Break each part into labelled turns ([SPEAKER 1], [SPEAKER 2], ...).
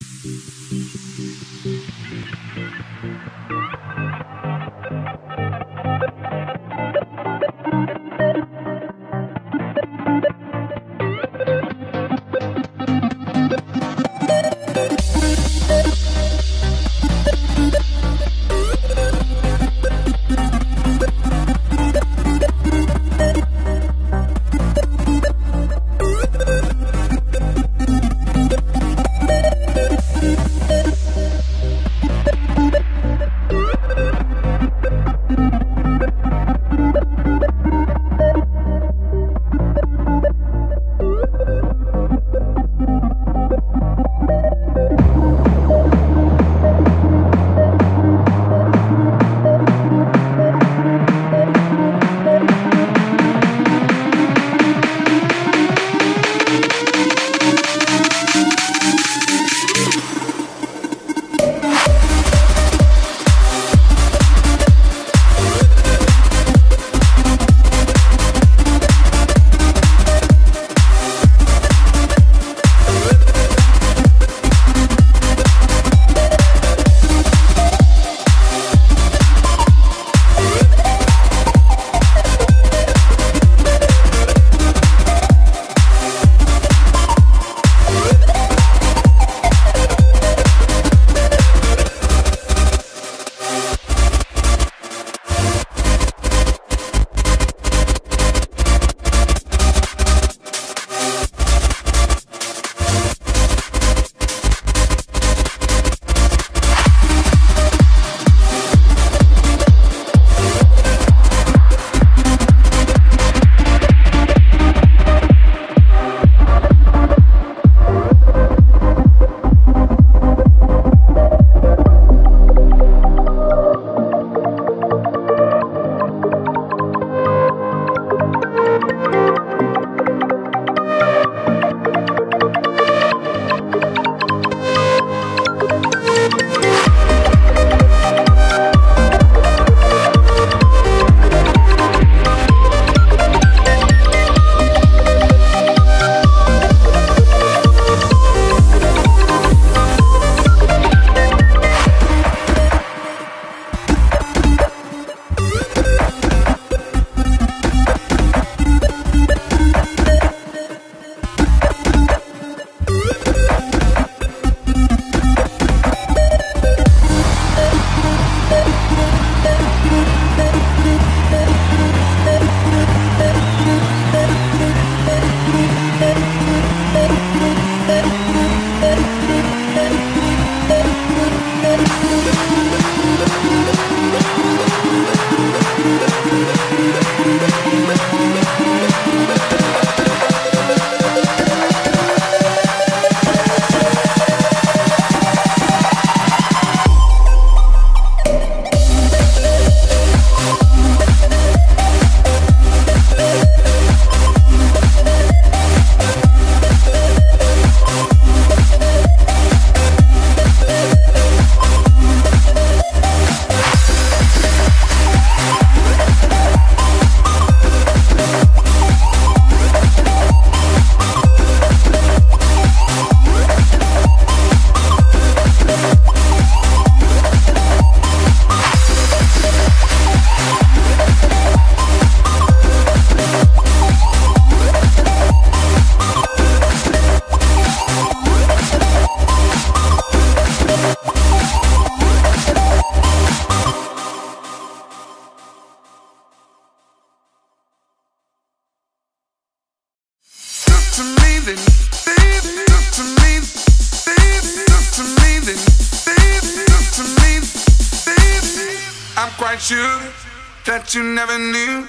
[SPEAKER 1] quite sure that you never knew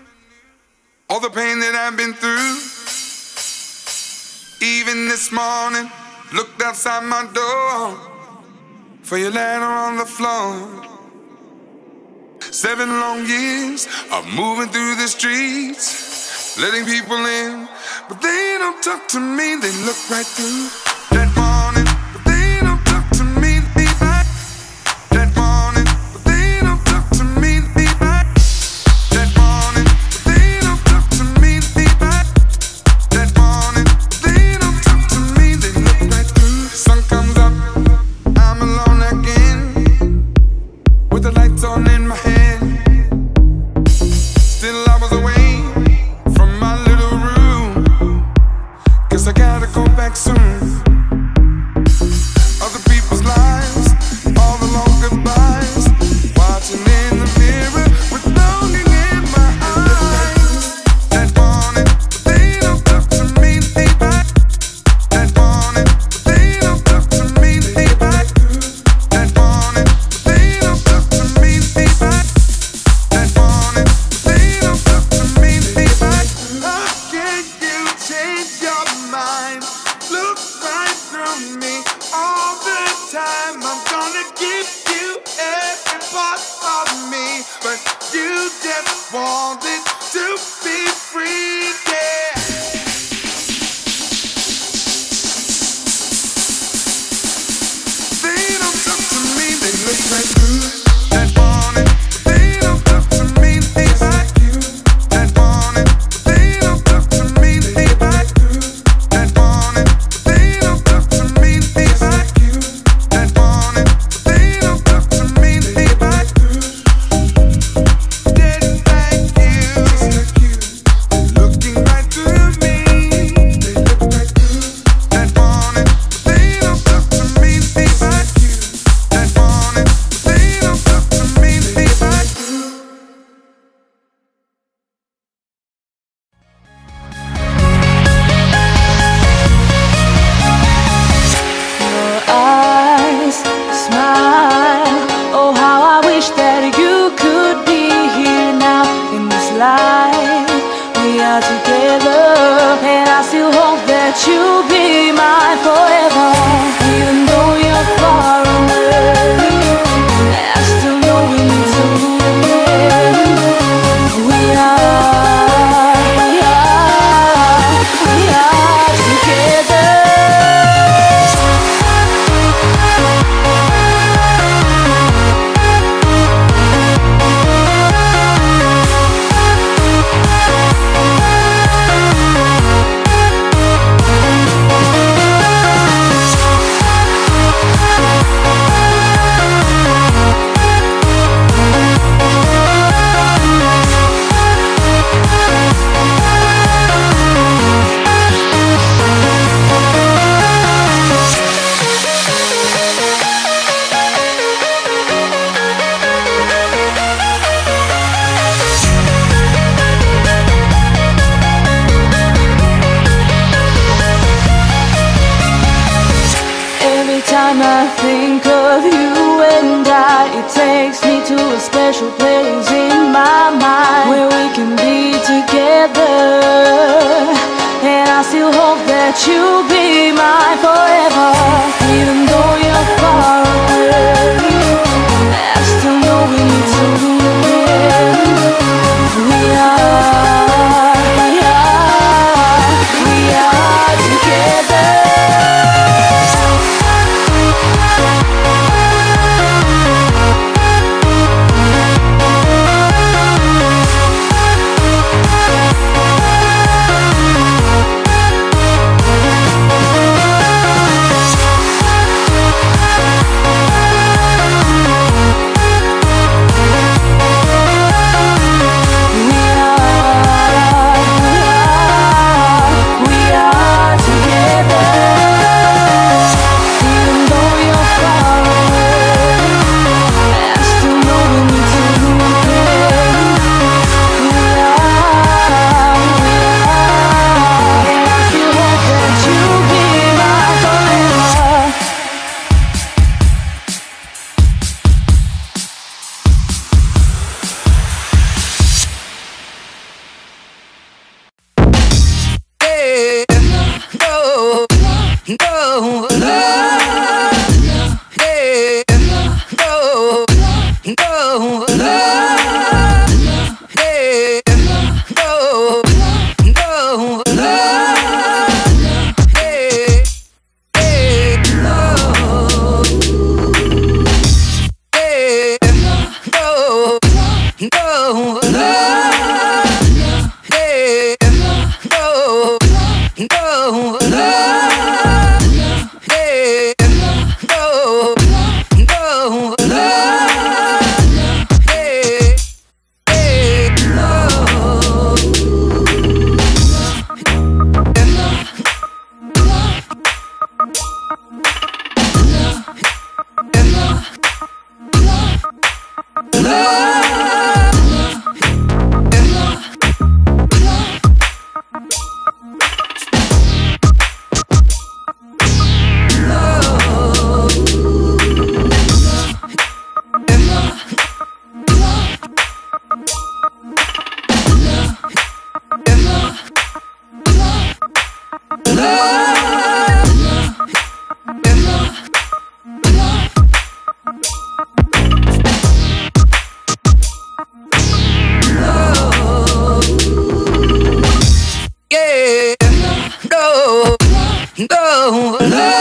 [SPEAKER 1] all the pain that I've been through. Even this morning, looked outside my door for your letter on the floor. 7 long years of moving through the streets, letting people in, but they don't talk to me. They look right through that morning, but they don't talk to me. That morning, but they don't talk to me. That morning, but they don't talk to me. That morning, but they don't talk to me. They look right through. Sun comes up. Guess I gotta go back soon. Other people's lives, all the long goodbyes, watching in the mirror with longing in my eyes. That morning, but they don't talk to me, they back. That morning, but they don't talk to me, they back. That morning, but they don't talk to me, they back. That morning, but they don't talk to me, they back. How can you change your mind? Look right through me all the time. I'm gonna give you every part of me, but you just wanted to be free, yeah. They don't talk to me, they look right through that morning. They don't talk to me, they back. That morning, they don't talk to me, they back. That morning, they don't talk to me, they back. That morning, they don't talk to me, they back. Just like you, looking right through me. They look right through that morning, they don't talk to me, they back. That morning, they don't talk to me, they back.
[SPEAKER 2] Your eyes smile. Oh, how I wish that you could be here now in this life. We are together, and I still hope that you'll be mine forever. Even though you're far away, I still know we need to win. We are together. Every time I think of you and it takes me to a special place in my mind where we can be together. And I still hope that you'll be mine forever. Even though you're far away, I still know we need to win. We are together.
[SPEAKER 3] No, love.